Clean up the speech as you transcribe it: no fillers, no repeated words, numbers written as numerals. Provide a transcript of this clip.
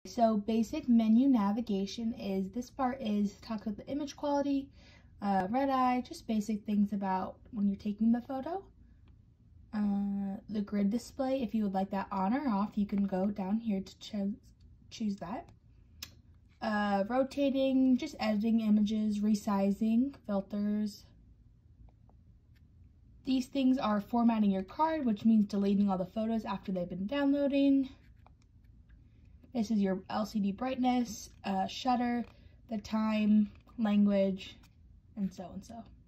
So basic menu navigation is, this part is talk about the image quality, red eye, just basic things about when you're taking the photo. The grid display, if you would like that on or off, you can go down here to choose that. Rotating, just editing images, resizing, filters. These things are formatting your card, which means deleting all the photos after they've been downloading. This is your LCD brightness, shutter, the time, language, and so and so.